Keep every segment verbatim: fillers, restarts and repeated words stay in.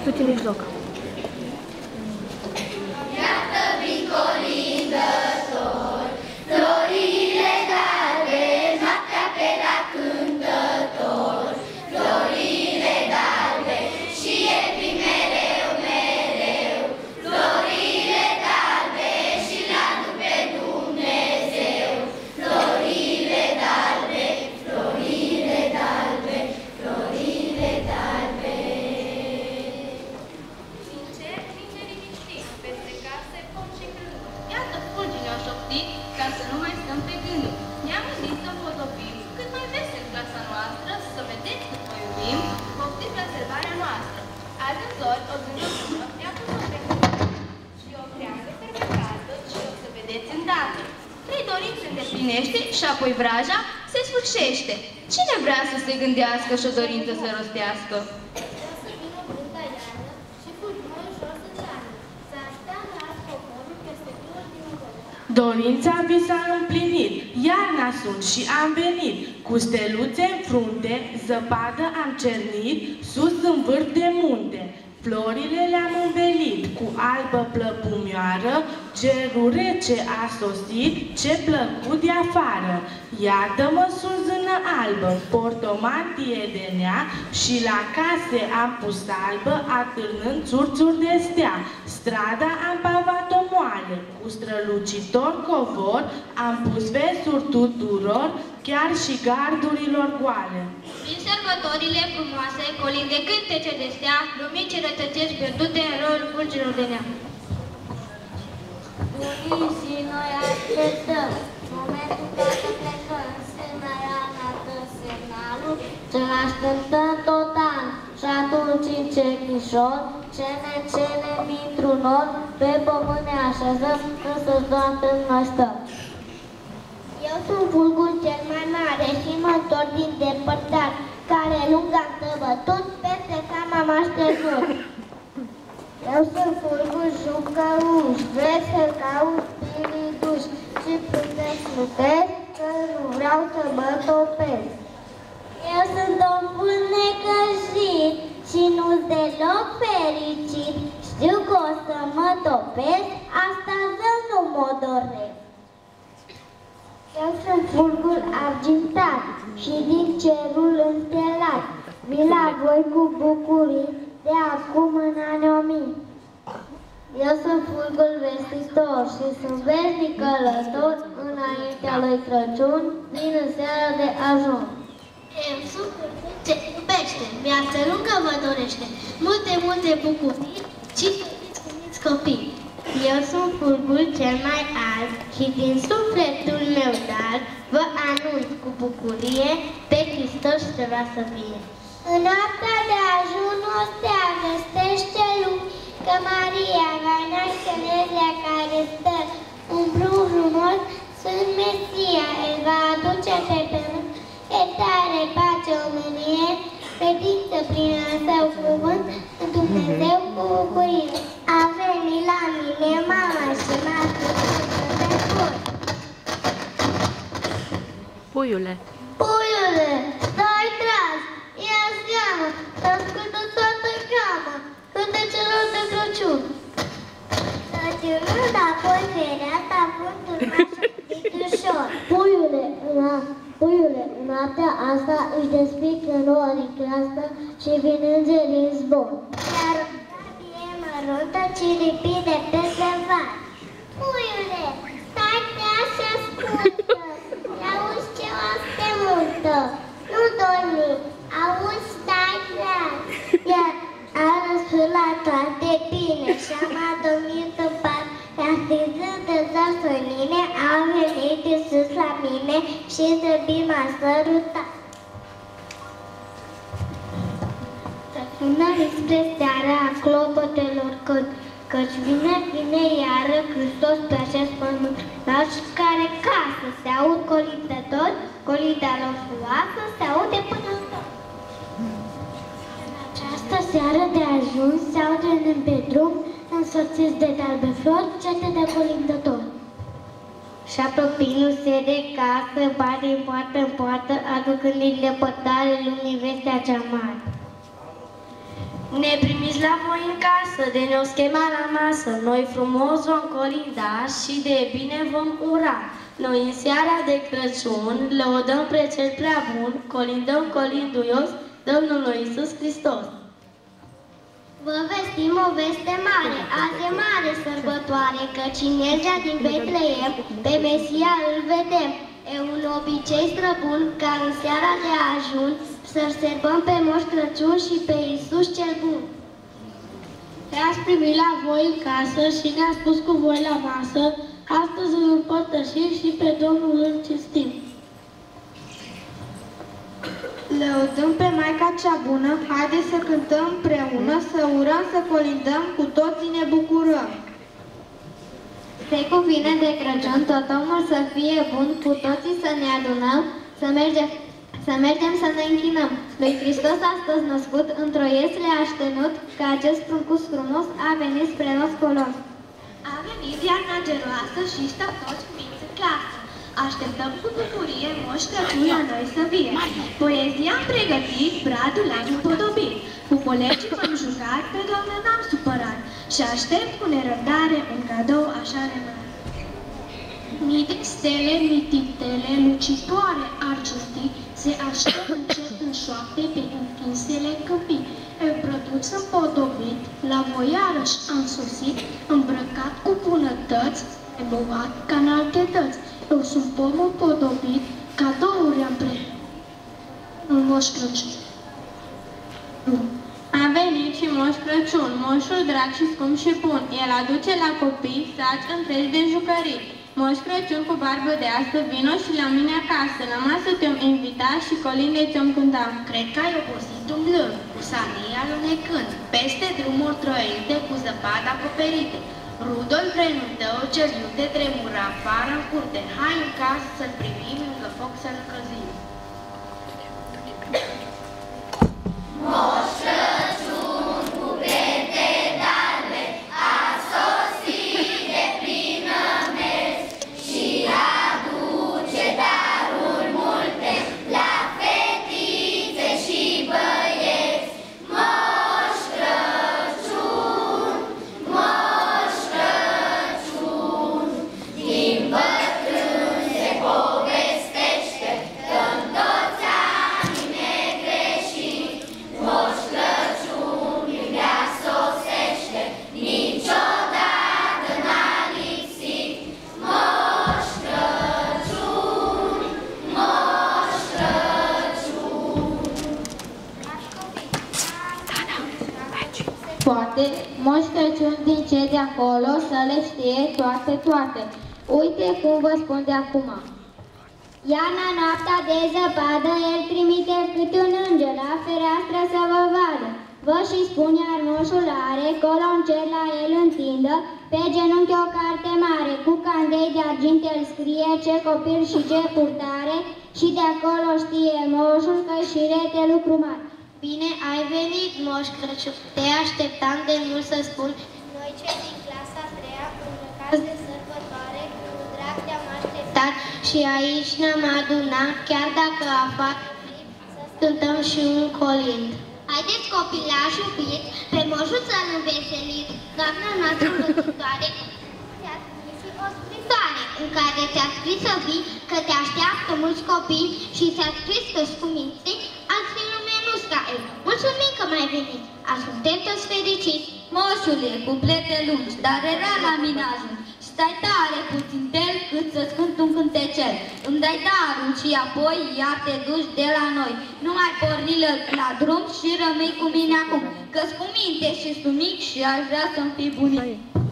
puțin de joc. Iată vin colindător, florile galbe, noaptea pe la cântător, florile galbe, și e prin mereu, mereu, florile galbe, și l-adu pe Dumnezeu, florile galbe, florile galbe, florile galbe. Sincer, vine liniștit, peste case, pom și grând. Iată fulgile au șoptit, ca să nu mai stăm pe gânduri. Ne-am gândit să fotopim cât mai vesel clasa noastră, să vedeți cât vă iubim, poftiți la servarea noastră. Azi în zori, o zâmbătură, ne-a pus-o pe mână și o creangă fermentată și o să vedeți îndată. Trei dorințe se îndeplinește și apoi vraja se sfârșește. Cine vrea să se gândească și o dorință să rostească? Dorința vi s-a împlinit, iarna sunt și am venit, cu steluțe în frunte, zăpadă am cernit, sus în vârf de munte. Florile le-am învelit, cu albă plăpumioară, cerul rece a sosit, ce plăcut de afară. Iată-mă sus zână albă, port o mantie de nea și la case am pus albă, atârnând țurțuri de stea. Strada am pavat-o moale, cu strălucitor covor, am pus vesuri tuturor, chiar și gardurilor goale. Prin sărbătorile frumoase, colinde cântece de stea, lumii ce rătăcești pierdute în rolul fulgerilor de nea. Unii și noi așteptăm momentul ca să plecăm, semnarea arată semnalul, să-l așteptăm tot an. Și atunci în cernișor, cene, cene, într-un nor, pe pământ ne așezăm, însă doar în noi stăm. Eu sunt fulgul cel mai mare și mă întorc din depărtat, care lung am tăbătut, peste seama m-a șternut. Eu sunt fulgul jucăuș, vesel ca un spiriduș, și plutesc, plutesc, că nu vreau să mă topesc. Eu sunt un fund necăjit și nu-s deloc fericit, știu că o să mă topesc, asta zău nu mă doresc. Eu sunt fulgul argintat și din cerul înstelat, vin la voi cu bucurii de acum în anii o mii. Eu sunt fulgul vestitor și sunt veșnic călător înaintea lui Crăciun, din în seara de ajun. Eu sunt fulgul ce iubește, viață lungă vă dorește, multe, multe bucurii și să fiți uniți copii. Eu sunt fulgul cel mai alt și din sufletul meu dar vă anunț cu bucurie pe Hristos ceva să fie. În noaptea de ajun o stea vestește lumi că Maria va naște Nelia care stă în brun frumos, Sfânt Mesia îl va aduce pe pământ, iertare, pace, omenie, credință prin al său cuvânt, în Dumnezeu cu bucurie. A venit la mine mama și m-a spus de bun. Puiule. Puiule, stai tras, ia seama, ascultă toată gama, cântecelor de Crăciun. Crăciunul apoi fereata, vântul m-a șoptit ușor. Puiule, puiule, în noaptea asta își despică norii clasă și vin îngerii în zbor. Iar măruntă ciripi de peste var. Puiule, stai tras și ascultă, auzi ce oaste multă. Nu dormi, auzi, stai tras. Iar a răspuns la toate bine și-am adormit în pat. Iar zizând de zor sănine, au venit de sus la mine și zăbit m-a sărutat. Sună spre seara a clopotelor căci, căci vine, vine iară Hristos pe acest pământ. Dar și care casă se aud colindători, colida lor frumoasă se aude până în tot. În această seară de ajuns se aude pe drum, însoțiți de albe flori, cete de colindători. Și apropiindu-se de casă, bate în poartă în poartă, aducând din depărtare lumii vestea cea mare. Ne primiți la voi în casă, de ne-o schema la masă. Noi frumos vom colinda și de bine vom ura. Noi în seara de Crăciun lăudăm pe cel prea bun, colindăm colinduios Domnul Iisus Hristos. Vă vestim o veste mare, azi e mare sărbătoare, căci în Iergea din Betleem pe Mesia îl vedem. E un obicei străbun ca în seara de ajun să-l serbăm pe Moș Crăciun și pe Iisus cel bun. Ne-ați primit la voi în casă și ne-ați pus cu voi la masă, astăzi îl împărtășim și pe Domnul îl cinstim. Lăudăm pe Maica cea bună, haideți să cântăm împreună, să urăm, să colindăm, cu toții ne bucurăm. Se cuvine de Crăciun, tot omul să fie bun, cu toții să ne adunăm, să mergem, să mergem să ne închinăm. Lui Hristos astăzi născut, într-o iesle aștenut, că acest pruncus frumos a venit spre nos colos. A venit iarna geroasă și stăm toți cuminți în clasă. Așteptăm cu bucurie Moș Crăciun la noi să vie. Poezia am pregătit, bradul am împodobit. Cu colegii m-am jucat, pe Doamne n-am supărat. Și aștept cu nerăbdare un cadou așa de mare. Mii de stele, mititele, lucitoare argintii, se aștept încet în șoapte pe înfinsele câmpii. Eu produs împodobit, la voi iarăși am sosit, îmbrăcat cu bunătăți, nebovat ca în alte dăți. Eu sunt pomul podobit, cadouri am primit în Moș Crăciun. A venit și Moș Crăciun, moșul drag și scump și bun. El aduce la copii saci întregi de jucării. Moș Crăciun cu barbă de astă, vino și la mine acasă. La masă te-om invita și colinde ți-om cânta. Cred că ai obosit umblând, cu sanii alunecând, peste drumuri troite cu zăpadă acoperite. Rudol trenul tău cel iute tremura afară în curte. Hai în casă să-l privim, lângă foc să-l încălzim. Moș Crăciun cu pete d'albe a sosit de plină mers și aduce daruri multe la fetițe și băieți. Moș Crăciun, Moș Crăciun, din bătrân se povestește că-n toți anii negreșit Moș Crăciun iubea sosește, niciodată n-a lipsit. Moș Crăciun, Moș Crăciun. Poate Moș Crăciun din ce de acolo să le știe toate, toate. Uite cum vă spun de acum. Iarna, noaptea de zăpadă, el trimite câte un înger la fereastră să vă vadă. Vă și spun, iar moșul are, colo în cer la el întindă, pe genunchi o carte mare, cu candei de argint el scrie ce copil și ce purtare, și de acolo știe moșul că și rete lucru mare. Bine ai venit, Moș Crăciun, te așteptam de mult să spun. Noi cei din clasa a treia, îmbrăcați de sărbătoare, cu drag te-am așteptat și aici ne-am adunat, chiar dacă afară să cântăm și un colind. Haideți, copilași iubiți, pe moșul să-l înveselit, doamna noastră învățătoare, ți-a scris o scrisoare în care ți-a scris să vii, că te așteaptă mulți copii și ți-a scris că-și cuminți, ați fi lumenuți ca el. Mulțumim că mai venit, azi suntem toți fericiți. Moșule, cuplete lungi, dar era la mine ajuns. Stai tare puțin tel cât să-ți cânt un cântecel. Îmi dai darul și apoi iar te duci de la noi. Nu mai porni la, la drum și rămâi cu mine acum, că-s cu minte și sunt mic și aș vrea să-mi fii bunic.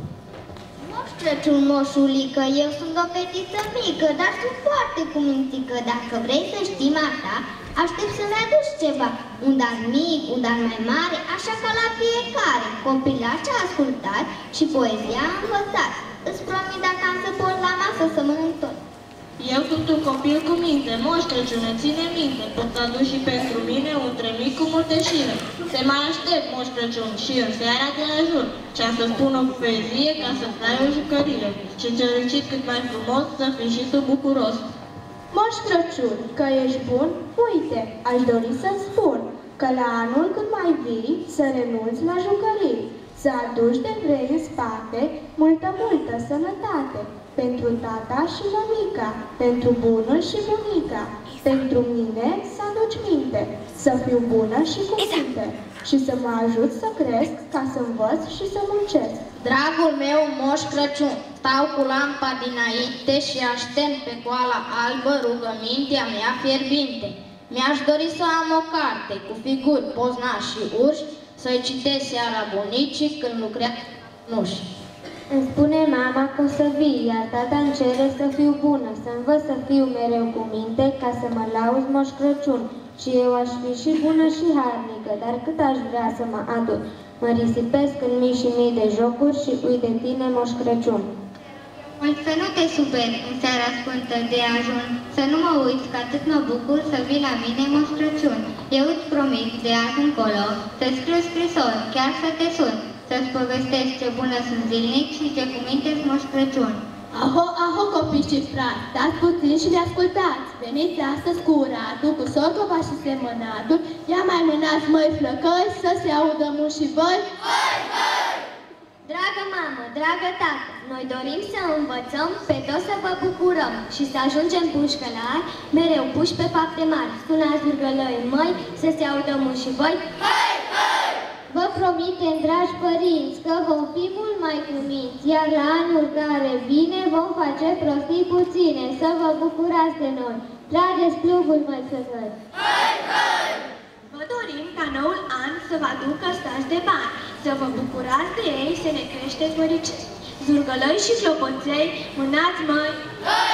Moș Crăciun, moșulică, eu sunt o fetiță mică, dar sunt foarte cumintică. Dacă vrei să știi asta, aștept să-mi aduci ceva. Un dar mic, un dar mai mare, așa ca la fiecare. Copilași a ascultat și poezia a învățat. Îți promit dacă am să pot la masă să mănânc tot. Eu sunt un copil cu minte, Moș Crăciun, ține minte, pot aduci și pentru mine un tremic cu multe șire. Te mai aștept, Moș Crăciun, și în seara de ajun, și am să spun o poezie ca să-ți dai o jucărie, și ce recit cât mai frumos, să fii și tu bucuros. Moș Crăciun, că ești bun, uite, aș dori să-ți spun. că la anul când mai vii să renunți la jucării, să aduci de vrei în spate multă, multă sănătate, pentru tata și mămica, pentru bunul și bunica, pentru mine să aduci minte, să fiu bună și cu minte, și să mă ajut să cresc, ca să învăț și să muncesc. Dragul meu Moș Crăciun, stau cu lampa dinainte și aștept pe coala albă rugămintea mea fierbinte. Mi-aș dori să am o carte cu figuri, poznași și urși, să-i citesc seara bunicii când lucrează nuși. Îmi spune mama că o să vii, iar tata îmi cere să fiu bună, să învăț să fiu mereu cu minte, ca să mă lauzi Moș Crăciun. Și eu aș fi și bună și harnică, dar cât aș vrea să mă adun. Mă risipesc în mii și mii de jocuri și uit de tine, Moș Crăciun. Măi, să nu te superi în seara sfântă de ajun, să nu mă uiți că atât mă bucur să vii la mine, Moș Crăciun. Eu îți promit de azi încolo să scriu scrisori, chiar să te sun, să-ți povestesc ce bună sunt zilnic și ce cuminte-s Moș Crăciun. Aho, aho, copii și frați, stați puțin și ne ascultați. Veniți astăzi cu uratul, cu sorcova și semănatul. Ia mai mânați, măi flăcăi, să se audă mult și voi. Hai, hai! Dragă mamă, dragă tată, noi dorim să învățăm pe toți să vă bucurăm și să ajungem pușcălari, mereu puși pe fapte mari. Sunați zurgălăi, măi, să se audă mult și voi. Hai, hai! Vă promitem, dragi părinți, că vom fi mult mai cuminți, iar la anul care vine vom face prostii puține, să vă bucurați de noi. Trageți plugul, măi flăcăi! Hai, hai! Vă dorim ca noul an să vă aducă stați de bani, să vă bucurați de ei, să ne creșteți măricei. Zurgălăi și clopoței, mânați, măi! Hai!